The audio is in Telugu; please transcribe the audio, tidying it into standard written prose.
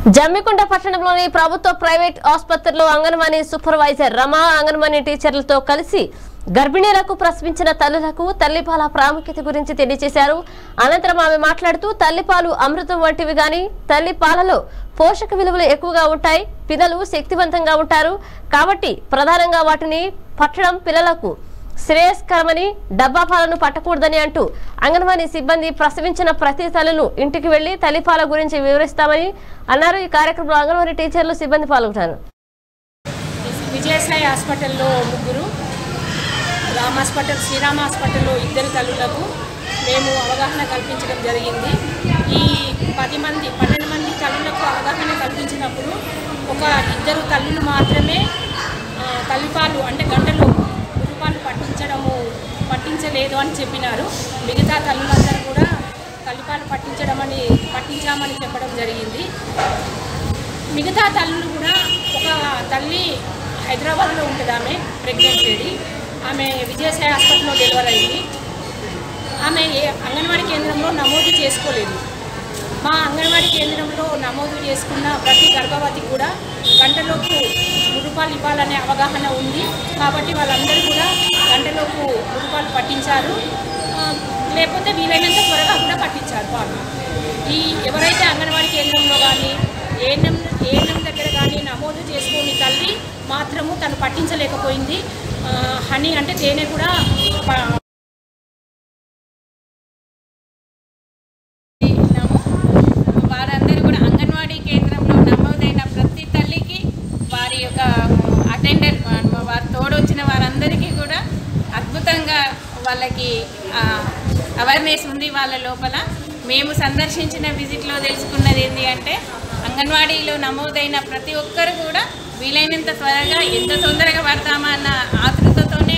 జమ్మికుంట పట్టణంలోని ప్రభుత్వ ప్రైవేట్ ఆసుపత్రిలో అంగన్వాడీ సూపర్వైజర్ రమా అంగన్వాడీ టీచర్లతో కలిసి గర్భిణీలకు ప్రసవించిన తల్లులకు తల్లిపాల ప్రాముఖ్యత గురించి తెలియజేశారు. అనంతరం ఆమె మాట్లాడుతూ తల్లిపాలు అమృతం వంటివి గాని తల్లిపాలలో పోషక విలువలు ఎక్కువగా ఉంటాయి. పిల్లలు శక్తివంతంగా ఉంటారు కాబట్టి ప్రధానంగా వాటిని పట్టడం పిల్లలకు శ్రేయస్కరమని డబ్బా పాలను పట్టకూడదని అంటూ అంగన్వాడీ సిబ్బంది ప్రసవించిన ప్రతి తల్లులు ఇంటికి వెళ్లి తల్లిపాల గురించి వివరిస్తామని అన్నారు. ఈ కార్యక్రమంలో అంగన్వాడీ టీచర్లు సిబ్బంది పాల్గొన్నారు. విజయసాయి హాస్పిటల్లో ముగ్గురు, రామ్ హాస్పిటల్ శ్రీరామ హాస్పిటల్లో 2 తల్లులకు మేము అవగాహన కల్పించడం జరిగింది. ఈ 12 మంది తల్లులకు అవగాహన కల్పించినప్పుడు ఒక 2 తల్లులు మాత్రమే తల్లిపాలు అంటే గంటలో మురుపాలు పట్టించలేదు అని చెప్పినారు. మిగతా తల్లులందరూ కూడా తల్లిపాలు పట్టించామని చెప్పడం జరిగింది. మిగతా తల్లులు కూడా ఒక తల్లి హైదరాబాద్లో ఉంటుంది, ఆమె ప్రెగ్నెంట్ లేడీ, ఆమె విజయసాయి హాస్పిటల్లో డెలివరీ అయింది. ఆమె అంగన్వాడీ కేంద్రంలో నమోదు చేసుకోలేదు. మా అంగన్వాడీ కేంద్రంలో నమోదు చేసుకున్న ప్రతి గర్భవతి కూడా గంటలోపు మురుపాలు ఇవ్వాలనే అవగాహన ఉంది కాబట్టి వాళ్ళందరూ కూడా గంటలోపు మురుపాలు పట్టించారు. లేకపోతే వీలైనంత త్వరగా కూడా పట్టించారు పాలు. ఎవరైతే అంగన్వాడీ కేంద్రంలో కానీ ఏఎన్ఎం దగ్గర కానీ నమోదు చేసుకుని తల్లి మాత్రము తను పట్టించలేకపోయింది. హనీ అంటే తేనె కూడా వారందరూ కూడా అంగన్వాడీ కేంద్రంలో నమోదైన ప్రతి తల్లికి వారి యొక్క అటెండర్ వారు తోడొచ్చిన వారందరికీ కూడా అద్భుతంగా వాళ్ళకి అవేర్నెస్ ఉంది. వాళ్ళ లోపల మేము సందర్శించిన విజిట్లో తెలుసుకున్నది ఏంటి అంటే అంగన్వాడీలో నమోదైన ప్రతి ఒక్కరు కూడా వీలైనంత త్వరగా ఎంత తొందరగా పడతామా అన్న ఆతృతతో